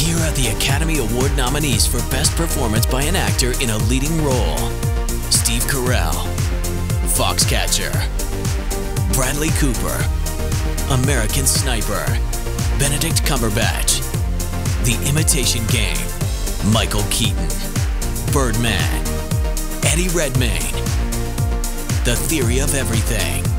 Here are the Academy Award nominees for Best Performance by an Actor in a Leading Role: Steve Carell, Foxcatcher; Bradley Cooper, American Sniper; Benedict Cumberbatch, The Imitation Game; Michael Keaton, Birdman; Eddie Redmayne, The Theory of Everything.